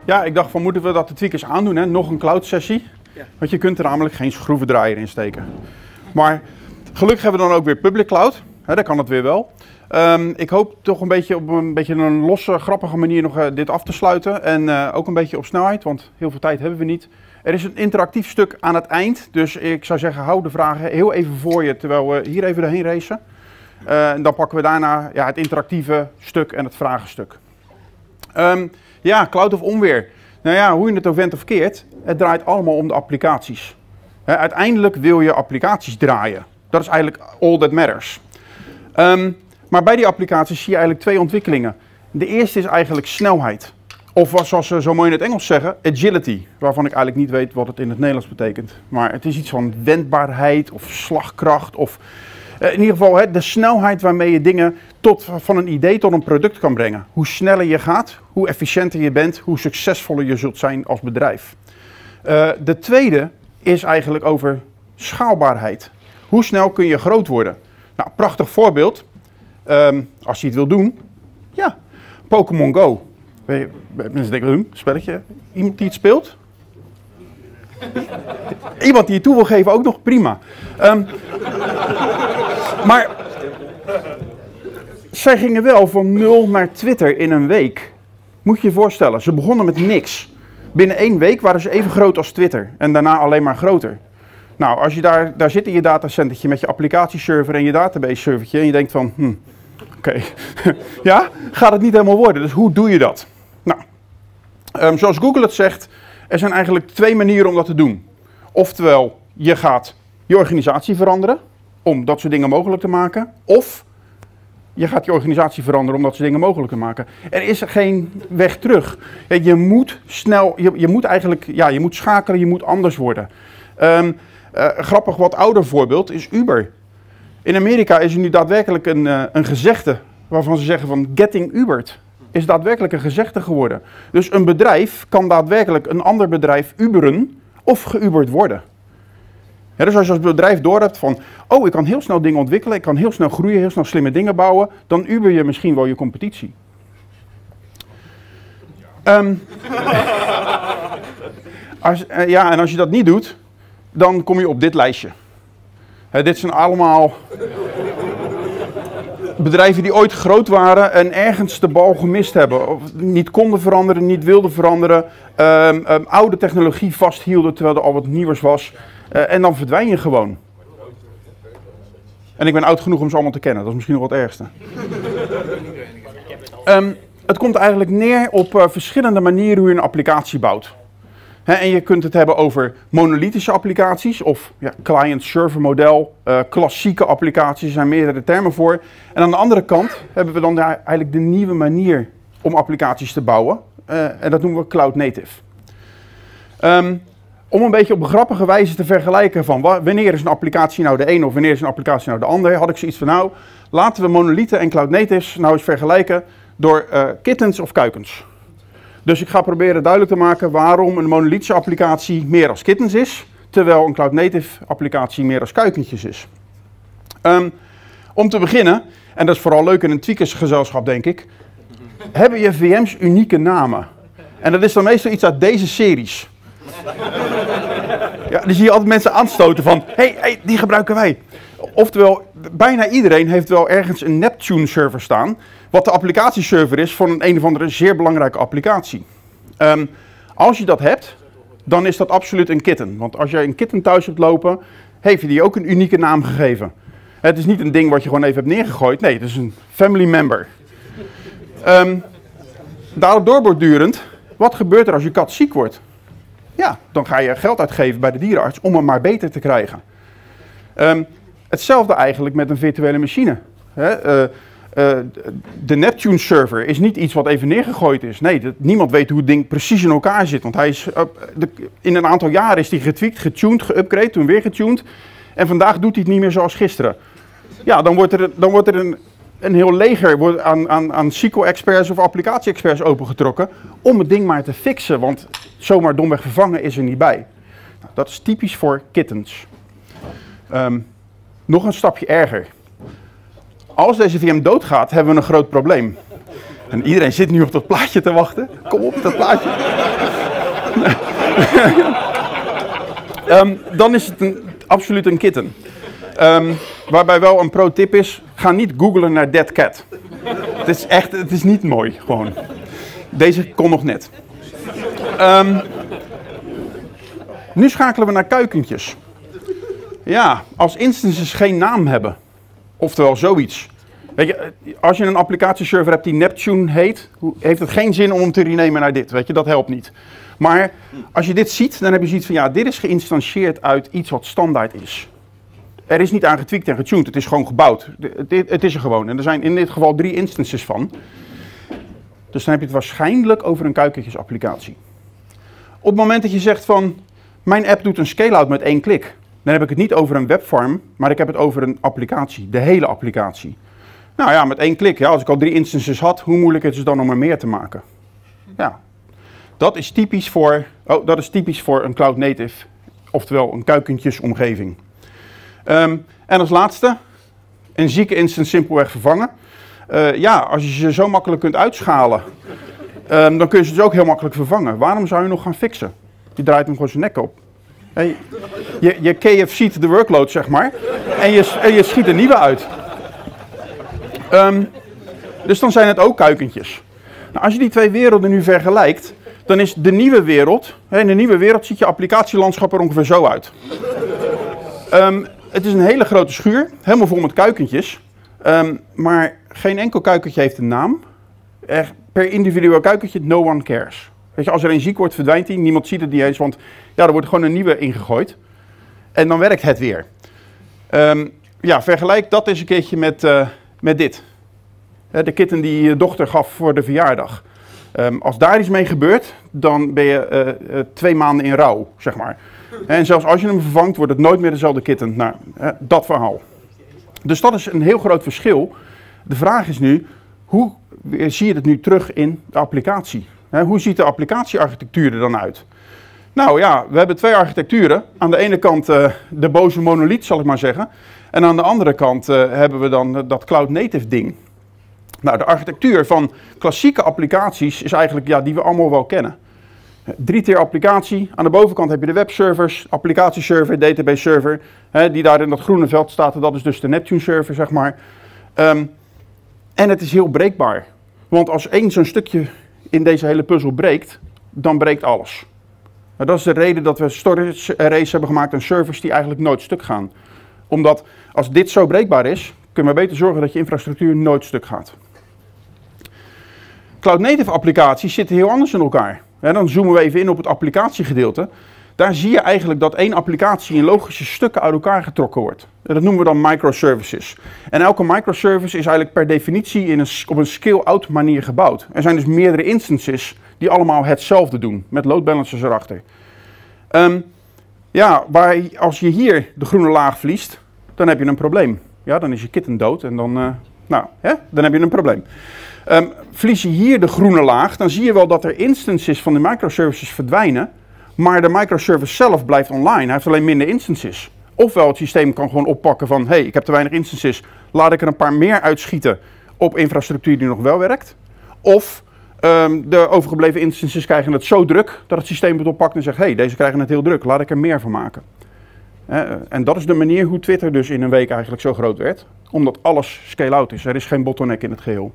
Ja, ik dacht van moeten we dat de tweakers aandoen, hè? Nog een cloud sessie. Ja. Want je kunt er namelijk geen schroevendraaier in steken. Maar gelukkig hebben we dan ook weer public cloud. Hè, dan kan het weer wel. Ik hoop toch op een beetje een losse, grappige manier nog dit af te sluiten. En ook een beetje op snelheid, want heel veel tijd hebben we niet. Er is een interactief stuk aan het eind. Dus ik zou zeggen, hou de vragen heel even voor je, terwijl we hier even doorheen racen. En dan pakken we daarna het interactieve stuk en het vragenstuk. Ja, cloud of onweer. Nou ja, hoe je het ook went of keert, het draait allemaal om de applicaties. Uiteindelijk wil je applicaties draaien. Dat is eigenlijk all that matters. Maar bij die applicaties zie je eigenlijk twee ontwikkelingen. De eerste is eigenlijk snelheid. Of zoals ze zo mooi in het Engels zeggen, agility. Waarvan ik eigenlijk niet weet wat het in het Nederlands betekent. Maar het is iets van wendbaarheid of slagkracht. Of in ieder geval de snelheid waarmee je dingen van een idee tot een product kan brengen. Hoe sneller je gaat, hoe efficiënter je bent, hoe succesvoller je zult zijn als bedrijf. De tweede is eigenlijk over schaalbaarheid. Hoe snel kun je groot worden? Nou, prachtig voorbeeld. Als je het wil doen. Ja, Pokémon Go. Mensen denken, spelletje. Iemand die het speelt? Iemand die het toe wil geven ook nog, prima. Maar zij gingen wel van 0 naar Twitter in een week. Moet je je voorstellen, ze begonnen met niks. Binnen 1 week waren ze even groot als Twitter en daarna alleen maar groter. Nou, als je daar zit in je datacentertje met je applicatieserver en je database servertje en je denkt van, oké, ja, gaat het niet helemaal worden. Dus hoe doe je dat? Nou, zoals Google het zegt, er zijn eigenlijk 2 manieren om dat te doen. Oftewel, je gaat je organisatie veranderen om dat soort dingen mogelijk te maken. Of je gaat je organisatie veranderen om dat soort dingen mogelijk te maken. Er is geen weg terug. Je moet snel, je moet eigenlijk, je moet schakelen, je moet anders worden. Grappig, wat ouder voorbeeld is Uber. In Amerika is er nu daadwerkelijk een gezegde waarvan ze zeggen van getting Ubered. Is daadwerkelijk een gezegde geworden. Dus een bedrijf kan daadwerkelijk een ander bedrijf uberen of geuberd worden. Ja, dus als je als bedrijf doorhebt van, oh, ik kan heel snel dingen ontwikkelen, ik kan heel snel groeien, heel snel slimme dingen bouwen, dan uber je misschien wel je competitie. En als je dat niet doet, dan kom je op dit lijstje. Dit zijn allemaal bedrijven die ooit groot waren en ergens de bal gemist hebben. Of niet konden veranderen, niet wilden veranderen. Oude technologie vasthielden terwijl er al wat nieuws was. En dan verdwijn je gewoon. En ik ben oud genoeg om ze allemaal te kennen. Dat is misschien nog wat ergste. Het komt eigenlijk neer op verschillende manieren hoe je een applicatie bouwt. En je kunt het hebben over monolithische applicaties of client-server model, klassieke applicaties, er zijn meerdere termen voor. En aan de andere kant hebben we dan eigenlijk de nieuwe manier om applicaties te bouwen. En dat noemen we cloud native. Om een beetje op een grappige wijze te vergelijken van wanneer is een applicatie nou de een of wanneer is een applicatie nou de ander, had ik zoiets van nou, laten we monolithen en cloud natives nou eens vergelijken door kittens of kuikens. Dus ik ga proberen duidelijk te maken waarom een monolithische applicatie meer als kittens is, terwijl een cloud native applicatie meer als kuikentjes is. Om te beginnen, en dat is vooral leuk in een tweakersgezelschap denk ik, hebben je VM's unieke namen. En dat is dan meestal iets uit deze series. Ja, dan zie je altijd mensen aanstoten van, hey, die gebruiken wij. Oftewel, bijna iedereen heeft wel ergens een Neptune server staan, wat de applicatieserver is voor een of andere zeer belangrijke applicatie. Als je dat hebt, dan is dat absoluut een kitten. Want als jij een kitten thuis hebt lopen, heeft je die ook een unieke naam gegeven. Het is niet een ding wat je gewoon even hebt neergegooid, nee, het is een family member. Daardoor bordurend, wat gebeurt er als je kat ziek wordt? Ja, dan ga je geld uitgeven bij de dierenarts om hem maar beter te krijgen. Hetzelfde eigenlijk met een virtuele machine. De Neptune server is niet iets wat even neergegooid is. Nee, niemand weet hoe het ding precies in elkaar zit. Want hij is, in een aantal jaren is hij getweakt, getuned, geupgrade, toen weer getuned. En vandaag doet hij het niet meer zoals gisteren. Ja, dan wordt er een heel leger aan SQL-experts of applicatie-experts opengetrokken om het ding maar te fixen, want zomaar domweg vervangen is er niet bij. Nou, dat is typisch voor kittens. Nog een stapje erger. Als deze VM doodgaat, hebben we een groot probleem. En iedereen zit nu op dat plaatje te wachten. Kom op, dat plaatje. Dan is het absoluut een kitten. Waarbij wel een pro-tip is, ga niet googlen naar dead cat. Het is niet mooi, gewoon. Deze kon nog net. Nu schakelen we naar kuikentjes. Ja, als instances geen naam hebben, oftewel zoiets. Weet je, als je een applicatieserver hebt die Neptune heet, heeft het geen zin om hem te renamen naar dit. Weet je, dat helpt niet. Maar als je dit ziet, dan heb je zoiets van, ja, dit is geïnstanceerd uit iets wat standaard is. Er is niet aan getweakt en getuned, het is gewoon gebouwd. Het is er gewoon. En er zijn in dit geval 3 instances van. Dus dan heb je het waarschijnlijk over een kuikentjesapplicatie. Op het moment dat je zegt van, mijn app doet een scale-out met 1 klik. Dan heb ik het niet over een webfarm, maar ik heb het over een applicatie. De hele applicatie. Nou ja, met 1 klik. Ja, als ik al 3 instances had, hoe moeilijk is het dan om er meer te maken? Ja, dat is typisch voor een cloud native. Oftewel een kuikentjesomgeving. En als laatste, een zieke instance simpelweg vervangen. Ja, als je ze zo makkelijk kunt uitschalen, dan kun je ze dus ook heel makkelijk vervangen. Waarom zou je nog gaan fixen? Je draait hem gewoon zijn nek op. Hey, je KFC't de workload, zeg maar, en je schiet een nieuwe uit. Dus dan zijn het ook kuikentjes. Nou, als je die 2 werelden nu vergelijkt, dan is de nieuwe wereld, in de nieuwe wereld ziet je applicatielandschap er ongeveer zo uit. Het is een hele grote schuur, helemaal vol met kuikentjes. Maar geen enkel kuikentje heeft een naam. Per individueel kuikentje, no one cares. Weet je, als er een ziek wordt, verdwijnt hij. Niemand ziet het niet eens, want ja, er wordt gewoon een nieuwe ingegooid. En dan werkt het weer. Ja, vergelijk dat eens een keertje met dit. De kitten die je dochter gaf voor de verjaardag. Als daar iets mee gebeurt, dan ben je 2 maanden in rouw, zeg maar. En zelfs als je hem vervangt, wordt het nooit meer dezelfde kitten. Nou, dat verhaal. Dus dat is een heel groot verschil. De vraag is nu, hoe zie je het nu terug in de applicatie? Hoe ziet de applicatiearchitectuur er dan uit? Nou ja, we hebben 2 architecturen. Aan de ene kant de boze monolith, zal ik maar zeggen. En aan de andere kant hebben we dan dat cloud native ding. Nou, de architectuur van klassieke applicaties is eigenlijk, ja, die we allemaal wel kennen. 3-tier applicatie. Aan de bovenkant heb je de webservers, applicatieserver, database server. Die daar in dat groene veld staat. Dat is dus de Neptune server, zeg maar. En het is heel breekbaar. Want als één zo'n stukje in deze hele puzzel breekt, dan breekt alles. Dat is de reden dat we storage arrays hebben gemaakt en servers die eigenlijk nooit stuk gaan. Omdat als dit zo breekbaar is, kunnen we beter zorgen dat je infrastructuur nooit stuk gaat. Cloud native applicaties zitten heel anders in elkaar. Dan zoomen we even in op het applicatiegedeelte. Daar zie je eigenlijk dat één applicatie in logische stukken uit elkaar getrokken wordt. En dat noemen we dan microservices. En elke microservice is eigenlijk per definitie op een scale-out manier gebouwd. Er zijn dus meerdere instances die allemaal hetzelfde doen, met load balancers erachter. Ja, als je hier de groene laag verliest, dan heb je een probleem. Ja, dan is je kitten dood en dan heb je een probleem. Verlies je hier de groene laag, dan zie je wel dat er instances van de microservices verdwijnen, maar de microservice zelf blijft online. Hij heeft alleen minder instances. Ofwel het systeem kan gewoon oppakken van, hey, ik heb te weinig instances, laat ik er een paar meer uitschieten op infrastructuur die nog wel werkt. Of de overgebleven instances krijgen het zo druk dat het systeem het oppakt en zegt, hey, deze krijgen het heel druk, laat ik er meer van maken. En dat is de manier hoe Twitter dus in een week eigenlijk zo groot werd. Omdat alles scale-out is. Er is geen bottleneck in het geheel.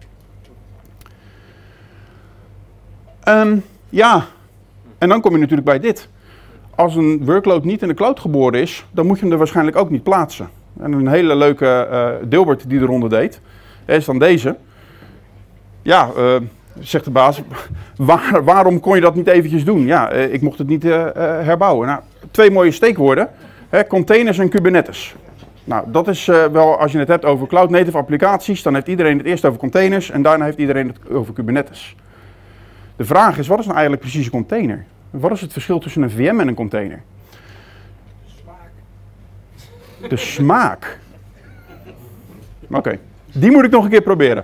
Ja, en dan kom je natuurlijk bij dit. Als een workload niet in de cloud geboren is, dan moet je hem er waarschijnlijk ook niet plaatsen. En een hele leuke Dilbert die eronder deed, is dan deze. Ja, zegt de baas, waarom kon je dat niet eventjes doen? Ja, ik mocht het niet herbouwen. Nou, 2 mooie steekwoorden. Containers en Kubernetes. Nou, dat is wel, als je het hebt over cloud native applicaties, dan heeft iedereen het eerst over containers en daarna heeft iedereen het over Kubernetes. De vraag is, wat is nou eigenlijk precies een container? Wat is het verschil tussen een VM en een container? De smaak. Oké, die moet ik nog een keer proberen.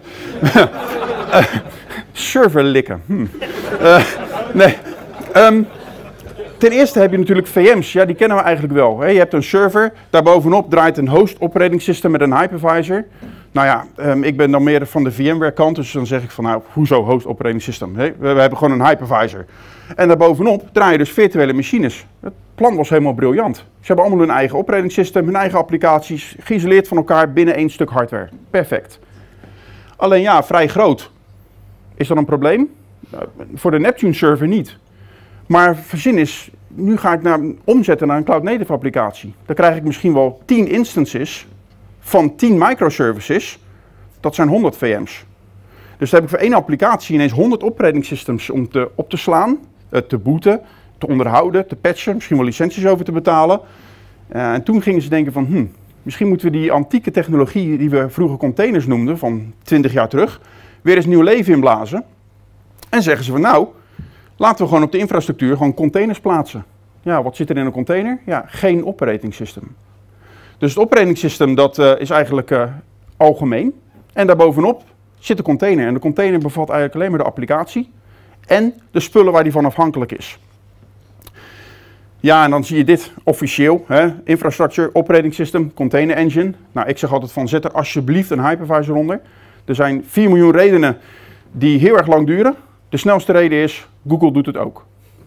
Server likken. Nee. Ten eerste heb je natuurlijk VM's, ja, die kennen we eigenlijk wel. Je hebt een server, daarbovenop draait een host operating system met een hypervisor. Nou ja, ik ben dan meer van de VMware kant, dus dan zeg ik van nou, hoezo host operating system? We hebben gewoon een hypervisor. En daarbovenop draai je dus virtuele machines. Het plan was helemaal briljant. Ze hebben allemaal hun eigen operating system, hun eigen applicaties, geïsoleerd van elkaar binnen één stuk hardware. Perfect. Alleen ja, vrij groot. Is dat een probleem? Voor de Neptune server niet. Maar verzin is, nu ga ik omzetten naar een cloud native applicatie. Dan krijg ik misschien wel 10 instances van 10 microservices. Dat zijn 100 VM's. Dus dan heb ik voor één applicatie ineens 100 operating systems om op te slaan, te booten, te onderhouden, te patchen, misschien wel licenties over te betalen. En toen gingen ze denken van, misschien moeten we die antieke technologie die we vroeger containers noemden, van 20 jaar terug, weer eens nieuw leven inblazen. En zeggen ze van nou, laten we gewoon op de infrastructuur gewoon containers plaatsen. Ja, wat zit er in een container? Ja, geen operating system. Dus het operating system dat is eigenlijk algemeen. En daarbovenop zit de container. En de container bevat eigenlijk alleen maar de applicatie en de spullen waar die van afhankelijk is. Ja, en dan zie je dit officieel. Infrastructure, operating system, container engine. Nou, ik zeg altijd van zet er alsjeblieft een hypervisor onder. Er zijn 4 miljoen redenen die heel erg lang duren. De snelste reden is, Google doet het ook.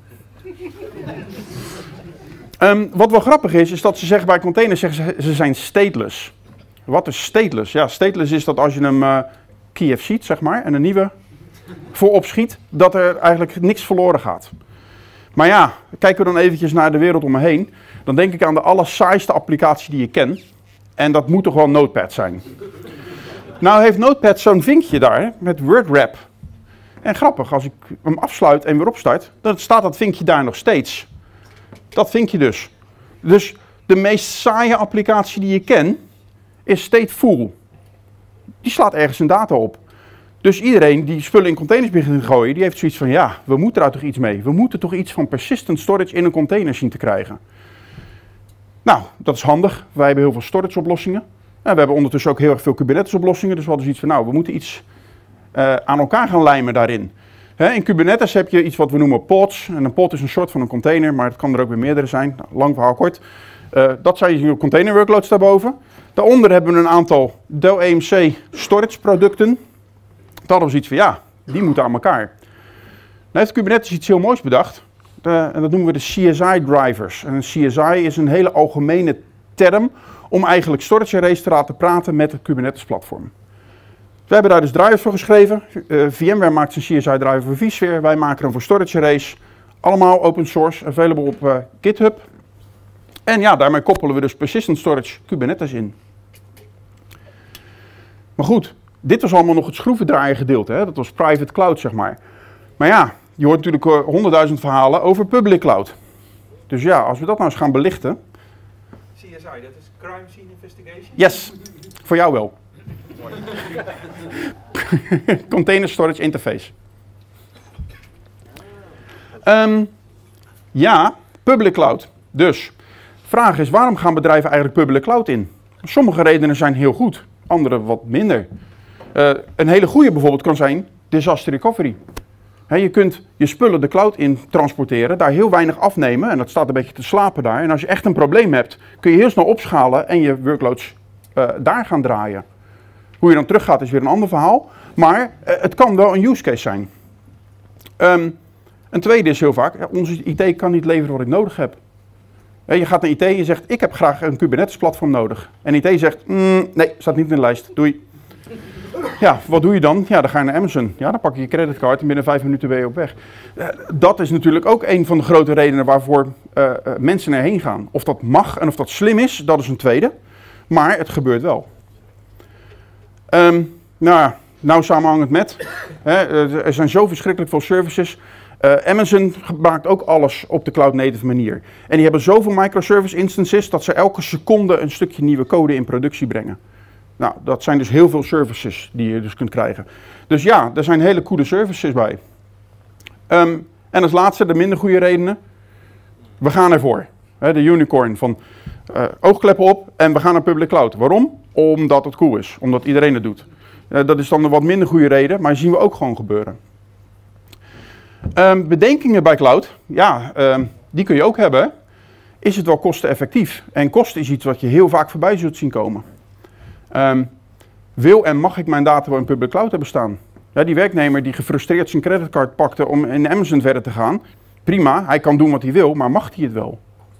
Wat wel grappig is dat ze zeggen bij containers, ze zijn stateless. Wat is stateless? Ja, stateless is dat als je hem Kiev ziet, zeg maar, en een nieuwe voorop schiet, dat er eigenlijk niks verloren gaat. Maar ja, kijken we dan eventjes naar de wereld om me heen, dan denk ik aan de allersaaiste applicatie die je ken. En dat moet toch wel Notepad zijn. Nou heeft Notepad zo'n vinkje daar met WordWrap. En grappig, als ik hem afsluit en weer opstart, dan staat dat vinkje daar nog steeds. Dat vinkje dus. Dus de meest saaie applicatie die je kent is stateful. Die slaat ergens een data op. Dus iedereen die spullen in containers begint te gooien, die heeft zoiets van ja, we moeten daar toch iets mee. We moeten toch iets van persistent storage in een container zien te krijgen. Nou, dat is handig. Wij hebben heel veel storage oplossingen. En we hebben ondertussen ook heel erg veel Kubernetes oplossingen. Dus we hadden zoiets van nou, we moeten iets aan elkaar gaan lijmen daarin. In Kubernetes heb je iets wat we noemen pods. En een pod is een soort van een container, maar het kan er ook weer meerdere zijn. Nou, lang verhaal kort. Dat zijn je container workloads daarboven. Daaronder hebben we een aantal Dell EMC storage producten. Dat hadden we zoiets van ja, die moeten aan elkaar. Nou heeft Kubernetes iets heel moois bedacht. En dat noemen we de CSI drivers. En een CSI is een hele algemene term om eigenlijk storage arrays te laten praten met het Kubernetes platform. We hebben daar dus drivers voor geschreven. VMware maakt zijn CSI driver voor vSphere. Wij maken hem voor storage arrays. Allemaal open source, available op GitHub. En ja, daarmee koppelen we dus persistent storage Kubernetes in. Maar goed, dit was allemaal nog het schroevendraaier gedeelte. Hè? Dat was private cloud, zeg maar. Maar ja, je hoort natuurlijk 100.000 verhalen over public cloud. Dus ja, als we dat nou eens gaan belichten. CSI, dat is Crime Scene Investigation? Yes, voor jou wel. Container Storage Interface. Ja, public cloud. Dus, de vraag is, waarom gaan bedrijven eigenlijk public cloud in? Sommige redenen zijn heel goed, andere wat minder. Een hele goede bijvoorbeeld kan zijn disaster recovery. Je kunt je spullen de cloud in transporteren, daar heel weinig afnemen en dat staat een beetje te slapen daar. En als je echt een probleem hebt, kun je heel snel opschalen en je workloads daar gaan draaien. Hoe je dan teruggaat is weer een ander verhaal, maar het kan wel een use case zijn. Een tweede is heel vaak, onze IT kan niet leveren wat ik nodig heb. Je gaat naar IT en je zegt, ik heb graag een Kubernetes platform nodig. En IT zegt, nee, staat niet in de lijst, doei. Ja, wat doe je dan? Ja, dan ga je naar Amazon. Ja, dan pak je je creditcard en binnen 5 minuten ben je op weg. Dat is natuurlijk ook een van de grote redenen waarvoor mensen erheen gaan. Of dat mag en of dat slim is, dat is een tweede. Maar het gebeurt wel. Nou samenhangend met. Er zijn zo verschrikkelijk veel services. Amazon maakt ook alles op de cloud native manier. En die hebben zoveel microservice instances dat ze elke seconde een stukje nieuwe code in productie brengen. Nou, dat zijn dus heel veel services die je dus kunt krijgen. Dus ja, er zijn hele coole services bij. En als laatste, de minder goede redenen. We gaan ervoor. De unicorn van oogkleppen op en we gaan naar public cloud. Waarom? Omdat het cool is. Omdat iedereen het doet. Dat is dan een wat minder goede reden, maar die zien we ook gewoon gebeuren. Bedenkingen bij cloud, ja, die kun je ook hebben. Is het wel kosteneffectief? En kosten is iets wat je heel vaak voorbij zult zien komen. wil en mag ik mijn data wel in public cloud hebben staan? Ja, die werknemer die gefrustreerd zijn creditcard pakte om in Amazon verder te gaan, prima, hij kan doen wat hij wil, maar mag hij het wel?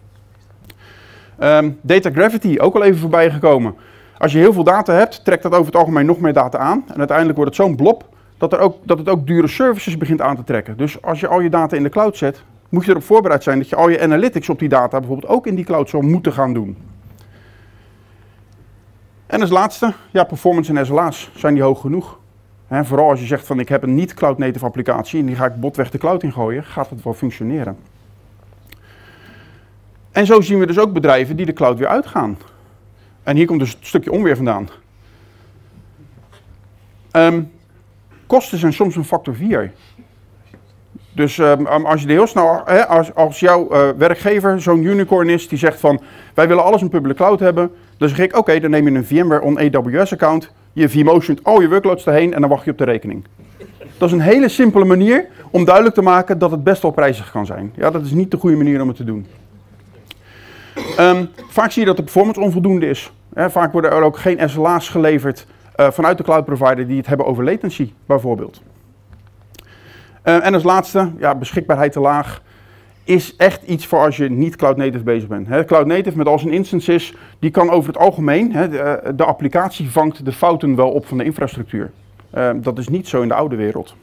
Data gravity, ook al even voorbij gekomen. Als je heel veel data hebt, trekt dat over het algemeen nog meer data aan. En uiteindelijk wordt het zo'n blob dat het ook dure services begint aan te trekken. Dus als je al je data in de cloud zet, moet je erop voorbereid zijn dat je al je analytics op die data bijvoorbeeld ook in die cloud zou moeten gaan doen. En als laatste, ja, performance en SLA's, zijn die hoog genoeg? He, vooral als je zegt van ik heb een niet cloud native applicatie en die ga ik botweg de cloud ingooien, gaat het wel functioneren. En zo zien we dus ook bedrijven die de cloud weer uitgaan. En hier komt dus het stukje onweer vandaan. Kosten zijn soms een factor 4. Dus als je er heel snel, als jouw werkgever zo'n unicorn is die zegt van wij willen alles in public cloud hebben, dan zeg ik oké, dan neem je een VMware on AWS account, je vMotiont al je workloads erheen en dan wacht je op de rekening. Dat is een hele simpele manier om duidelijk te maken dat het best wel prijzig kan zijn. Ja, dat is niet de goede manier om het te doen. Vaak zie je dat de performance onvoldoende is. Vaak worden er ook geen SLA's geleverd vanuit de cloud provider die het hebben over latency bijvoorbeeld. En als laatste, ja, beschikbaarheid te laag is echt iets voor als je niet cloud native bezig bent. Cloud native met al zijn instances, die kan over het algemeen, de applicatie vangt de fouten wel op van de infrastructuur. Dat is niet zo in de oude wereld.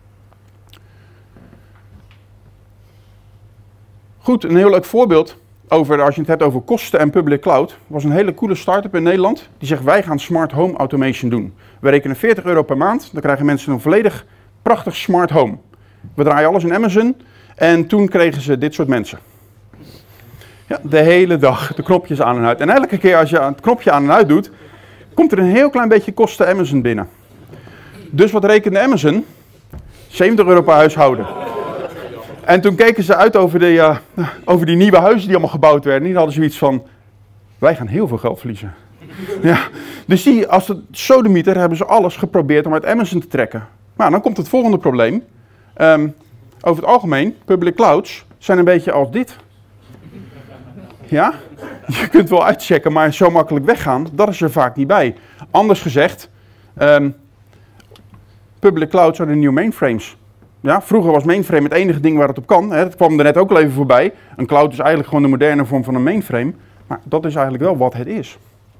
Goed, een heel leuk voorbeeld over, als je het hebt over kosten en public cloud, was een hele coole start-up in Nederland. Die zegt wij gaan smart home automation doen. We rekenen €40 per maand, dan krijgen mensen een volledig prachtig smart home. We draaien alles in Amazon en toen kregen ze dit soort mensen. Ja, de hele dag de knopjes aan en uit. En elke keer als je het knopje aan en uit doet, komt er een heel klein beetje kosten Amazon binnen. Dus wat rekende Amazon? €70 per huishouden. En toen keken ze uit over die nieuwe huizen die allemaal gebouwd werden. Die hadden zoiets van, wij gaan heel veel geld verliezen. Ja, dus als het sodemieter hebben ze alles geprobeerd om uit Amazon te trekken. Maar dan komt het volgende probleem. Over het algemeen, public clouds zijn een beetje als dit. Ja, je kunt wel uitchecken, maar zo makkelijk weggaan, dat is er vaak niet bij. Anders gezegd, public clouds zijn de nieuwe mainframes. Ja, vroeger was mainframe het enige ding waar het op kan. Dat kwam er net ook al even voorbij. Een cloud is eigenlijk gewoon de moderne vorm van een mainframe. Maar dat is eigenlijk wel wat het is.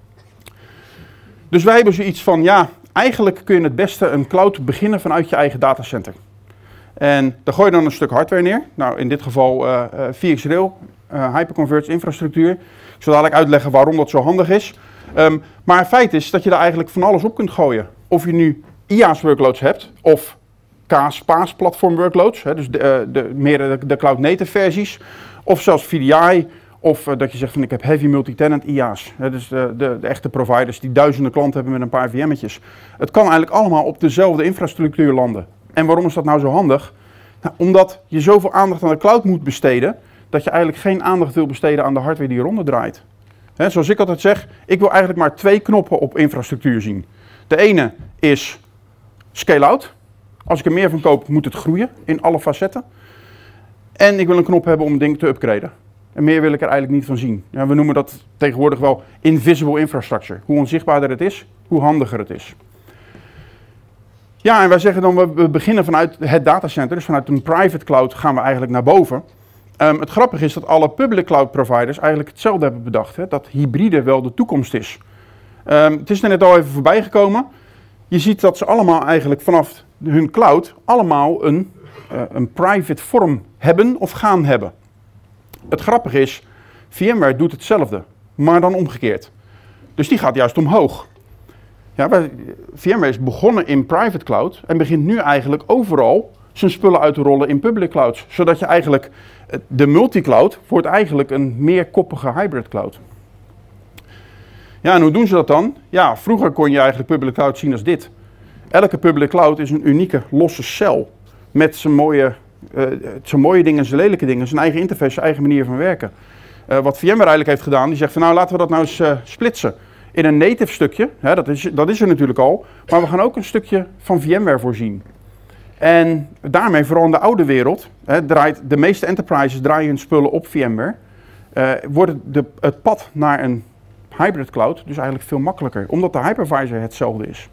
Dus wij hebben zoiets van, ja, eigenlijk kun je het beste een cloud beginnen vanuit je eigen datacenter. En daar gooi je dan een stuk hardware neer. Nou, in dit geval VxRail, Hyperconverged infrastructuur. Ik zal dadelijk uitleggen waarom dat zo handig is. Maar het feit is dat je daar eigenlijk van alles op kunt gooien. Of je nu IaaS workloads hebt, of PaaS platform workloads, dus de cloud native versies, of zelfs VDI, of dat je zegt van ik heb heavy multi-tenant IaaS, dus de echte providers die duizenden klanten hebben met een paar VM'tjes. Het kan eigenlijk allemaal op dezelfde infrastructuur landen. En waarom is dat nou zo handig? Nou, omdat je zoveel aandacht aan de cloud moet besteden, dat je eigenlijk geen aandacht wil besteden aan de hardware die eronder draait. Zoals ik altijd zeg, ik wil eigenlijk maar 2 knoppen op infrastructuur zien. De ene is scale-out. Als ik er meer van koop, moet het groeien in alle facetten. En ik wil een knop hebben om een ding te upgraden. En meer wil ik er eigenlijk niet van zien. Ja, we noemen dat tegenwoordig wel invisible infrastructure. Hoe onzichtbaarder het is, hoe handiger het is. Ja, en wij zeggen dan, we beginnen vanuit het datacenter, dus vanuit een private cloud gaan we eigenlijk naar boven. Het grappige is dat alle public cloud providers eigenlijk hetzelfde hebben bedacht. Dat hybride wel de toekomst is. Het is er net al even voorbij gekomen. Je ziet dat ze allemaal eigenlijk vanaf hun cloud allemaal een private vorm hebben of gaan hebben. Het grappige is, VMware doet hetzelfde, maar dan omgekeerd. Dus die gaat juist omhoog. Ja, VMware is begonnen in private cloud en begint nu eigenlijk overal zijn spullen uit te rollen in public clouds. Zodat je eigenlijk, de multicloud wordt eigenlijk een meerkoppige hybrid cloud. Ja, en hoe doen ze dat dan? Ja, vroeger kon je eigenlijk public cloud zien als dit. Elke public cloud is een unieke losse cel met zijn mooie dingen, zijn lelijke dingen, zijn eigen interface, zijn eigen manier van werken. Wat VMware eigenlijk heeft gedaan, die zegt van nou laten we dat nou eens splitsen in een native stukje, dat is er natuurlijk al, maar we gaan ook een stukje van VMware voorzien. En daarmee, vooral in de oude wereld, de meeste enterprises draaien hun spullen op VMware, wordt het pad naar een hybrid cloud dus eigenlijk veel makkelijker, omdat de hypervisor hetzelfde is.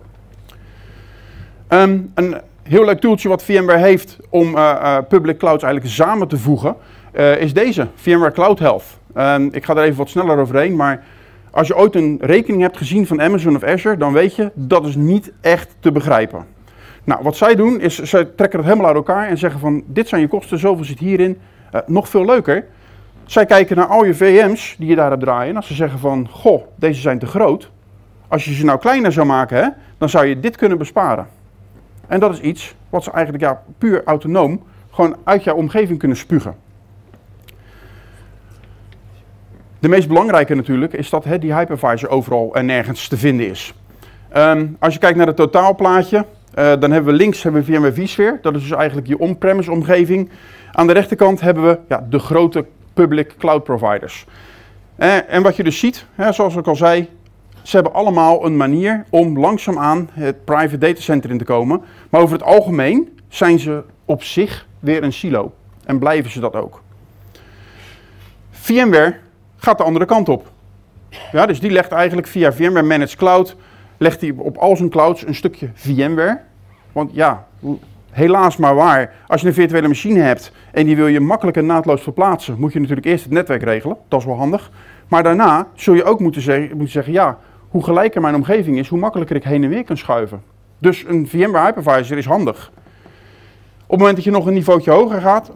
Een heel leuk tooltje wat VMware heeft om public clouds eigenlijk samen te voegen, is deze, VMware Cloud Health. Ik ga er even wat sneller overheen, maar als je ooit een rekening hebt gezien van Amazon of Azure, dan weet je, dat is niet echt te begrijpen. Nou, wat zij doen, is zij trekken het helemaal uit elkaar en zeggen van, dit zijn je kosten, zoveel zit hierin. Nog veel leuker, zij kijken naar al je VM's die je daar hebt draaien. En als ze zeggen van, goh, deze zijn te groot. Als je ze nou kleiner zou maken, hè, dan zou je dit kunnen besparen. En dat is iets wat ze eigenlijk puur autonoom gewoon uit jouw omgeving kunnen spugen. De meest belangrijke natuurlijk is dat die hypervisor overal en nergens te vinden is. Als je kijkt naar het totaalplaatje, dan hebben we links VMware vSphere. Dat is dus eigenlijk je on-premise omgeving. Aan de rechterkant hebben we de grote public cloud providers. En wat je dus ziet, zoals ik al zei, ze hebben allemaal een manier om langzaamaan het private datacenter in te komen. Maar over het algemeen zijn ze op zich weer een silo. En blijven ze dat ook. VMware gaat de andere kant op. Ja, dus die legt eigenlijk via VMware Managed Cloud, legt hij op al zijn clouds een stukje VMware. Want ja, helaas maar waar, als je een virtuele machine hebt en die wil je makkelijk en naadloos verplaatsen, moet je natuurlijk eerst het netwerk regelen. Dat is wel handig. Maar daarna zul je ook moeten zeggen, ja, hoe gelijker mijn omgeving is, hoe makkelijker ik heen en weer kan schuiven. Dus een VMware Hypervisor is handig. Op het moment dat je nog een niveautje hoger gaat,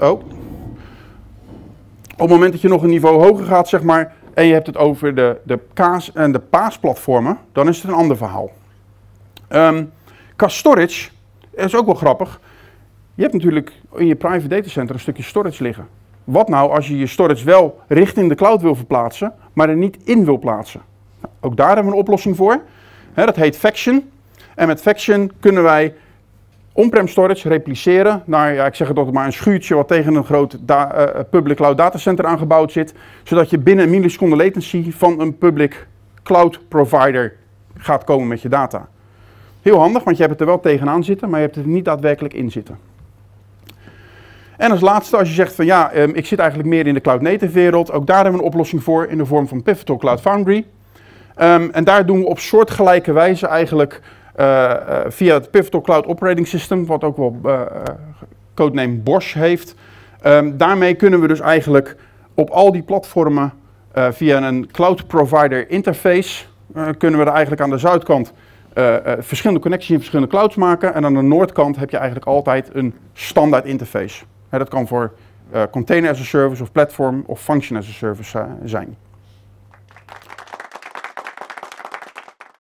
zeg maar, en je hebt het over de CAS en de PaaS-platformen, dan is het een ander verhaal. Qua storage is ook wel grappig. Je hebt natuurlijk in je private datacenter een stukje storage liggen. Wat nou als je je storage wel richting de cloud wil verplaatsen, maar er niet in wil plaatsen? Nou, ook daar hebben we een oplossing voor. Dat heet Faction. En met Faction kunnen wij on-prem storage repliceren naar, ik zeg het altijd maar, een schuurtje wat tegen een groot public cloud datacenter aangebouwd zit, zodat je binnen een milliseconde latency van een public cloud provider gaat komen met je data. Heel handig, want je hebt het er wel tegenaan zitten, maar je hebt het er niet daadwerkelijk in zitten. En als laatste, als je zegt van ja, ik zit eigenlijk meer in de cloud native wereld, ook daar hebben we een oplossing voor in de vorm van Pivotal Cloud Foundry. En daar doen we op soortgelijke wijze eigenlijk via het Pivotal Cloud Operating System, wat ook wel codename BOSH heeft. Daarmee kunnen we dus eigenlijk op al die platformen via een cloud provider interface, kunnen we er eigenlijk aan de zuidkant verschillende connecties in verschillende clouds maken. En aan de noordkant heb je eigenlijk altijd een standaard interface. Dat kan voor container as a service of platform of function as a service zijn.